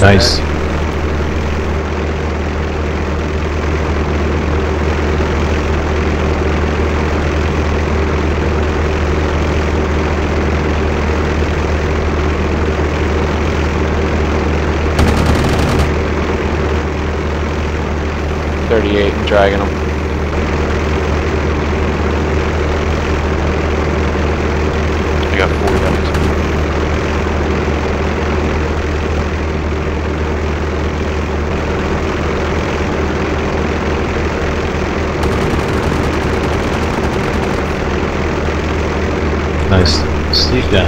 Nice. And dragging them. I got 4 guys. Nice. Sleep down.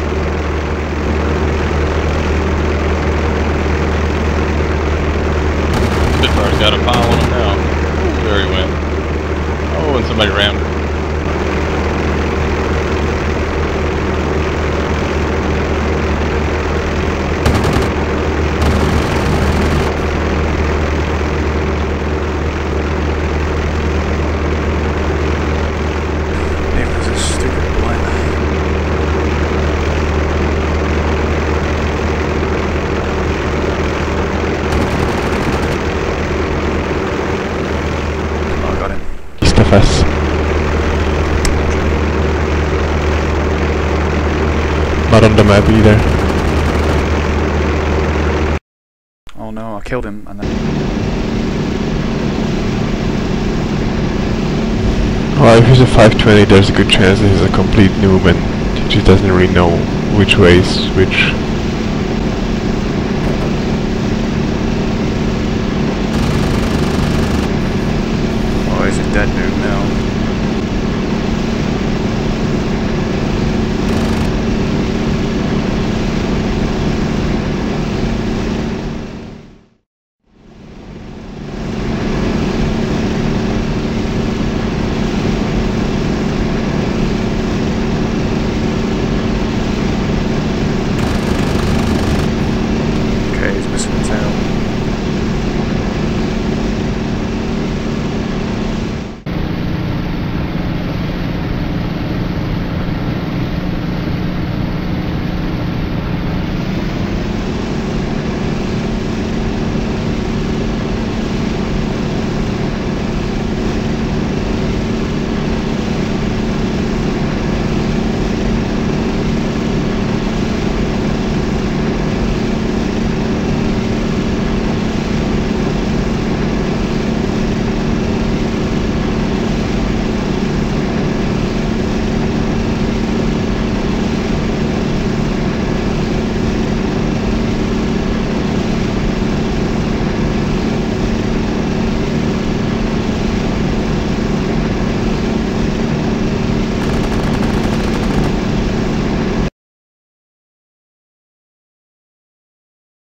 Spitfire's got a pile on him now. Ooh, there he went. Oh, and somebody rammed him. It was a stupid one. Oh, I got him. East of us. Not on the map either. Oh no, I killed him and then... Well, if he's a 520, there's a good chance that he's a complete noob and he just doesn't really know which way is which.